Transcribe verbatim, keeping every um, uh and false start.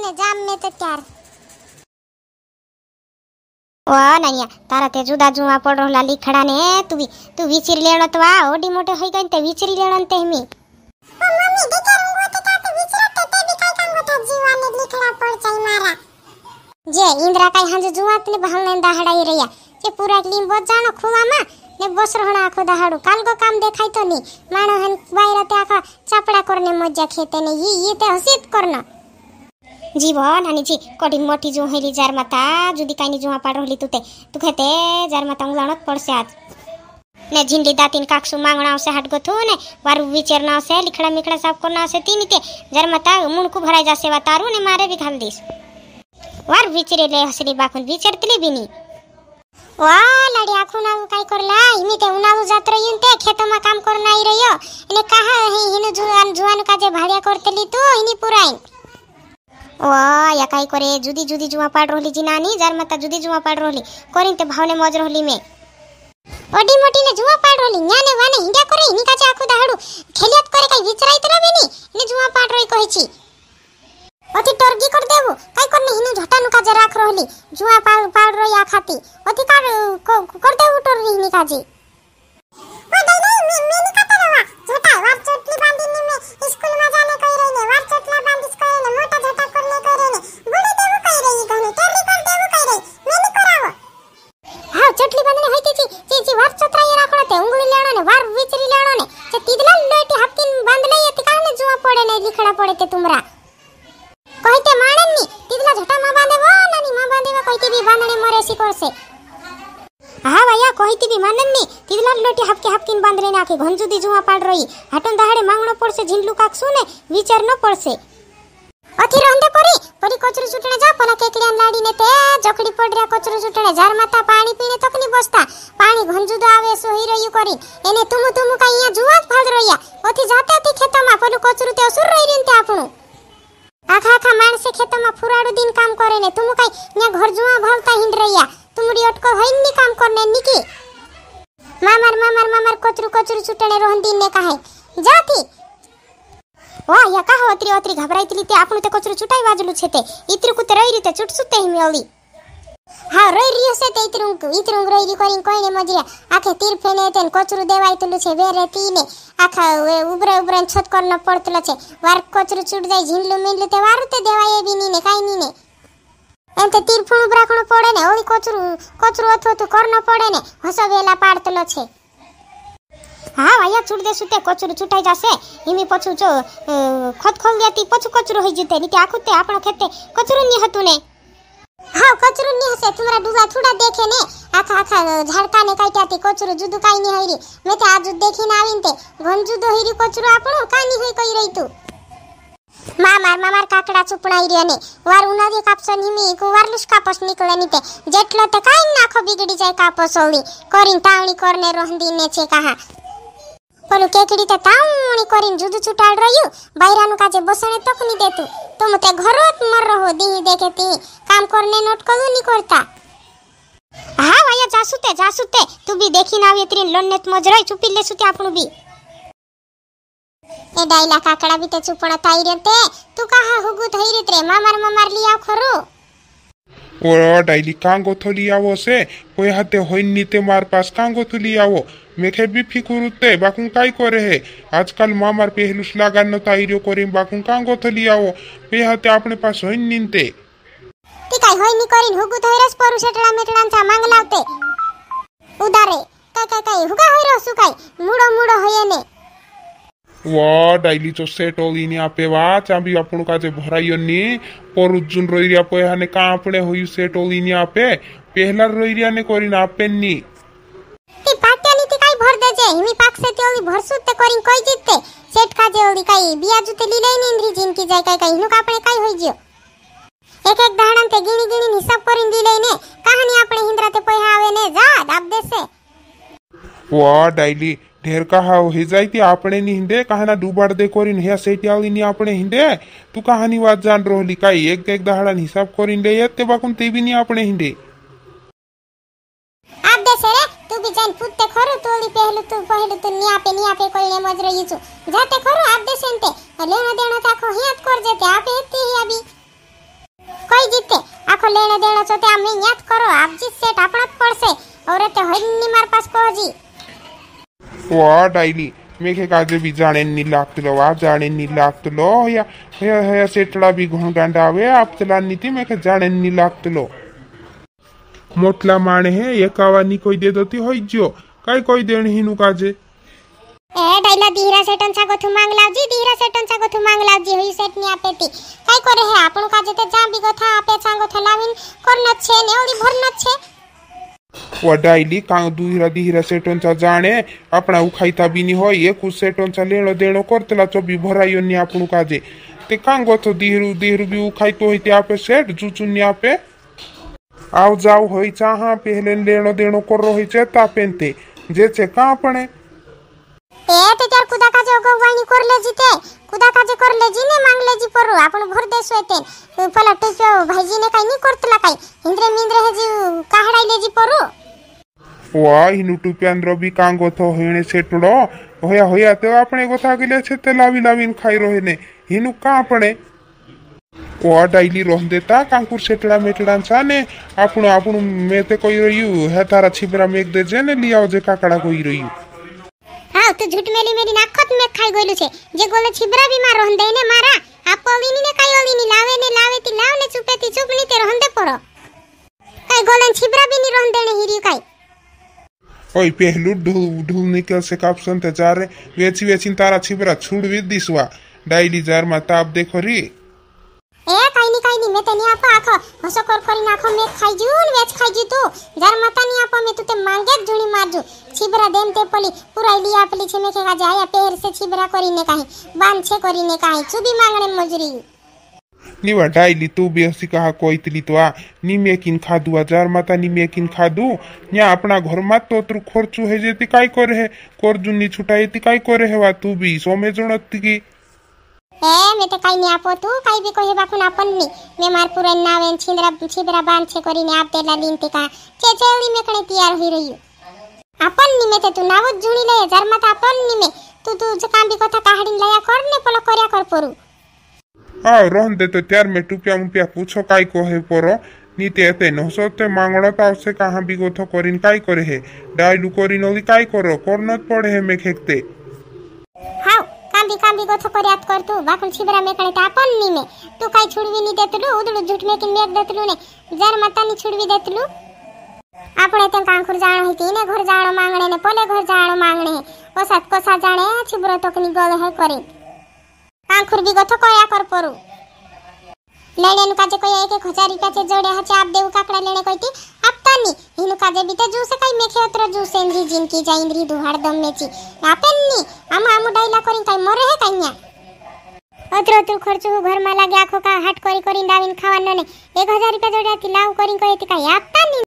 ने जाम में तो त्यार वा नैया तारा ते जुदा जुवा पड़ो ला लिखड़ा ने तू भी तू विचिर लेणो तो आ ओडी मोटे होई गई ते विचिर लेणो ते मी ओ मम्मी देखे रंगो ते ता तो विचिर ते ते भी काय काम होता जीवा ने लिखड़ा पड़ चाई मारा जे इंद्रा काय हंज जुवा तने बहल ने दाहड़ाई रया जे पूरा क्लीन बोत जानो खुवा मा ने बस रहणा आखो दाहड़ो काल को काम देखाय तो नी मानो हन बायरा ते आखा चापड़ा करने मजा खेते ने ये ये ते हसीत करना जीवन हानी जी कोडी मोटी जो हेली जार माता जुदी काईनी जुवा पाड़ रहली तुते तू कहते जार माता उलाणत पड़से आज ने झिंडी दातीन काकसु मांगणा से हट गथु ने वारु विचारना से लिखड़ा मिखड़ा साफ करना से तीन ते जार माता मुंडकू भराई जासे वा तारू ने मारे भी घाल दिस वार विचारे ले हसली बाखुन विचारतली बिनी वा लाडी आखु ना काय करला हिमी ते उनाळू जात रहीन ते खेतमा काम करना आई रहियो ने कहा हे हिनु जुवान जुवान का जे भाडिया करतली तू हिनी पुराई वा या काय करे जुदी जुदी जुवा पाड़ रहली जी नानी जार माता जुदी जुवा पाड़ रहली करिन ते भावने मज रहली में ओडी मोटी ने जुवा पाड़ रहली न्याने वाने हिंडा करे हिनी काचे आखु दाहडू खेलियत करे काय विचराई तर बेनी ने जुवा पाड़ रही कहिची अति टर्गी कर देबो काय करने हिनु झटानु का जराख रहली जुवा पाड़ पाड़ रही आ खाती अति कर कर देबो टर्गी हिनी काजी ओ दई दई मे मेनी काता रवा झटा वार चटली बांधीने में स्कूल में जाने कई रही ने वार चटला बांधिस करे ने मोटा झटा करने करे ने बुड़ी देबो कई रही गने टर्गी कर देबो कई रही मेनी करावो हां चटली बांधने होती थी जी जी वार चतरा ये राखणो ते उंगली लेणो ने वार विचरी लेणो ने जे तीदला लोटी हप्तीन बांध लई अति काने जुवा पड़े ने लिखड़ा पड़े ते तुमरा कहते माणन नी तीदला झटा मा बांधे वो नानी मा बांधे वा कहते भी बांधने मरे सी करसे हां भैया कहती भी मानन नी तीदला लोटी हपके हपकिन बांधले ने आके घंजुदी जुवा पाड़ रही हटन दहाड़े मांगणो पड़से झिंडलू काकसु ने विचार न पड़से अथी रहंदे परी परी कचरू सुटणे जा पला केकड़िया लाडी ने ते जकड़ी पड़ रे कचरू सुटणे जार माता पानी पीने तक नी बसता पानी घंजुदो आवे सोही रही करी एने तुमु तुमु का इया जुवा फाड़ रहिया अथी जाते अथी खेतमा पलु कचरू ते असुर रही रिन ते आपणु आखा आखा माणसे खेतमा फुराडू दिन काम करे ने तुमु काई न्या घर जुवा भालता हिंड रहिया तुमड़ी अटको होइन नी काम करने निकी मामर मामर मामर कचरू कचरू सुटणे रोहन दिन ने कहे जाती वा या कहा अत्री अत्री घबराईतली ते आपणु ते कचरू छुटाई वाजलू छे ते इत्री कुते रही रीते छुटसुते हिमी ओली हां रही रियो से ते इत्री इत्री रही री करिन कोईने मजरिया आखे तीर फेने तेन कचरू देवाईतलू छे वेरे तीने आखा उबरे उबरे छत करनो पड़तलो छे वार कचरू छूट जाय झिंडलू मिंडलू ते वारु ते देवाय बी नी ने काई नी ने एम ते तीर फुण उबराखणो पड़े ने ओली कचरू कचरू अथो तो करनो पड़े ने हसो वेला पाड़तलो छे हां भैया छूट दे सुते कचरू छुटाई जासे हिमी पछु जो खत खोल देती पछु कचरू होई जते नी ते आखुते आपणो खेते कचरू नी हतु ने हां कचरू नी हसे तुमरा डुबा थोड़ा देखे ने आखा आखा झाड़का ने काट्याती कचरू जुदु काई नी होईरी मे ते आज देखी ना आवीन ते घनजुदो होईरी कचरू आपणो कानी होई कई रही तू मामार मामार काकड़ा चुपणाई रे ने वार उनादी कापसन हिमी को वारलुस कापस निकळे नी ते जेटलो ते काई नाखो बिगड़ी जाय कापस ओली करिन तावणी करने रोहंदी ने छे कहा पलु केकड़ी ते तावणी करिन जुदु छुटाड़ रहियो बायरानु काजे बसणे तक नी देतु तुम ते घरोत मर रहो दी देखे ती काम करने नोट कलु नी करता हां भैया जासुते जासुते तू भी देखी ना आवी त्रिन लोन्नेत मजराई चुपी ले सुते आपणु भी ए डाइला काकड़ा भी ते चुपणा ताई रेते तू कहा हुगु थई रे रे मामार मामार लिया खरो ओ डाइली कांगो थली आवो से कोई हाते होइन नीते मार पास कांगो थली आवो मेखे भी फिकुरुते बाकुं काई करे है आजकल मामार पहलुस लगान न ताईरो करे बाकुं कांगो थली आवो पे हाते आपने पास होइन नीते ती काई होइन नी करिन हुगु थईरस परु सेटड़ा मेटड़ांचा मांगलावते उदारे काय काय काय हुगा होइरो सुकाई मुडो मुडो होयने वा डाइली तो सेट ओली नी आपे वा चाबी आपणु काजे भराइयो नी परुजुन रोइरिया पे हाने का आपणे होई सेट ओली नी आपे पहला रोइरिया ने करिन आपे नी ती पाट्या नी ती काई भर दे जे हिमी पाक से ते ओली भरसुत ते करिन कोई जितते सेट काजे ओली काई बिया जुते लीले नी इंद्री जिन की जाय काय काय हिनु का आपणे काई होई जियो एक एक दाहडन ते गिणी गिणी हिसाब करिन दिले ने कहानी आपणे हिंद्रा ते पय आवे ने जा दाब देसे वा डाइली ढेर कहा हे जायती आपणे नी हिंदे कहाना डुबाड़ दे करिन हे सेटियाली नी आपणे हिंदे तू कहानी वात जान रोहली काई एक एक दाहडन हिसाब करिन ले येते बाकुन ते भी नी आपणे हिंदे आप देसे रे तू भी जान पुत्ते खरो तोली पहलु तू पहलु तू नी आपे नी आपे कोईने मजरो यीचू जाते खरो आप देसेंते लेना देना ताको हियात कर जेते आपे हेती ही अभी कह देणो छो ते आमे याद करो आप जी सेट आपणा पड़से और ते होइनी मार पास को जी वा डायली मेखे काजे भी जाने नी लागतलो वा जाने नी लागतलो या या या सेटड़ा भी घण गांडा आवे आप चला नीति मेखे जाने नी लागतलो मोटला माणे है एकावानी कोई दे दोती होई जो काय कोई देण हिनु काजे ए डायला धीरा सेटन सा गथु मांग लावजी धीरा सेटन सा गथु मांग लावजी होई सेट नी आपेती काय करे है आपण काजे ते जा बी गथा आपे सांगो थलाविन करन छे ने ओली भरन छे वा डायली का दुहिरा दिहिरा सेटन सा जाने अपना उखाइता भी नी होय एक सेटन सा लेणो देणो करतला चोबी भरायो नी आपण काजे ते कांगो तो दिहिरु दिहिरु भी उखाइतो होइते आपे सेट जुचुन नी आपे आव जाव होई चाहा पहले लेणो देणो करो होई छे तापेनते जे छे का आपणे ए ते त्यार कुदा काजे गवाणी करले जीते कुदा काजे करले जी ने मांगले जी परो आपण भर देस होते फला टुप्यो भाईजी ने काई नी करतला काई इंद्र मिंद्र हे जी काहडाइले जी परो वा हिनु टुप्यांद्र भी कांगो थो हेणे सेटड़ो होया होया तो आपणे गोथा गेले छे ते लावी लावीन खाई रोहे ने हिनु का आपणे वा डायली रोह देता कांकुर सेटड़ा मेटड़ा साने आपण आपण में ते कोई रहियो है तारा छिबरा मेक दे जे ने लियाओ जे काकड़ा कोई रहियो हां तू झूठ मेली मेली नाखत में खाई गइलु छे जे गोले छिबरा भी मार रहन दे ने मारा आप ओलीनी ने काई ओलीनी लावे ने लावे ती लाव ने चुपेती चुपनी ते रहन दे परो काई गोले छिबरा भी नी रहन देने हिरी काई ओय पहलू ढूल ढूल निकल से कापसन ते जा रे वेची वेची तारा छिबरा छुड़वी दिसवा डायली जार मा ताप देखो री ए काई नी काई नी मैं तनी आपा आखो हसो कर करी नाखो में खाई जून वेच खाई जी तू जार मता नी आपा में तू ते मांगे झुणी मारजू छिबरा देम ते पली पूरा लिया पली छे में के का जाया पेर से छिबरा करी ने काई बांध छे करी ने काई चुबी मांगणे मजूरी नीवा डायली तू भी हसी कहा कोई तली तो आ नी मेकिन खादू हजार माता नी मेकिन खादू न्या अपना घर मा तो तुर खर्चू है जेती काई करे है करजू नी छुटाईती काई करे है वा तू भी सोमे जणती की ए मैं तो काई नी आपो तू काई भी कोहे बाकुन आपन नी मैं मार पूरा नावेन छिंदरा छिबरा बांध छे करी ने आप तेला लीनती का छे छेली में कणे तैयार होई रही आपन नी में ते तू नाव जुणी ले जार मत आपन नी में तू तू जे काम भी कथा काहडीन लया कर ने पलो करया कर परू आ रहन दे तो त्यार में टुपिया मुपिया पूछो काई कोहे परो नीते एते नहसो ते मांगणो ता से कहां भी गोथो करिन काई करे है डायलू करिन ओली काई करो करनत पड़े है में खेकते हाउ कांबी कांबी गोथो करयात कर तू बाकुन छिबरा में कणे तापन नी में तू काई छुड़वी नी देतलू उदळू झूठ में कि मेक देतलू ने जार मता नी छुड़वी देतलू आपणे ते कांकुर जाणो हिती ने घर जाणो मांगणे ने पले घर जाणो मांगणे ओसात कोसा जाणे छिबरो तकनी गल है करी कांकुर भी गोथो करया कर परू लेणे नु काजे कोई एक एक हजार रुपया से जोड़े हचे आप देऊ काकड़ा लेणे कोईती आपता नी हिनु काजे भी ते जूसे काई मेखे अत्र जूसे इंद्री जिनकी जा इंद्री दुहाड़ दम मेची आपन नी आमा आमु डाइला करिन काई मरे है काईया अत्र अत्र खर्च हो घर मा लागे आखो का हट करी करी दाविन खावानो ने एक हजार रुपया जोड़े ती लाव करिन कोईती काई आपता नी।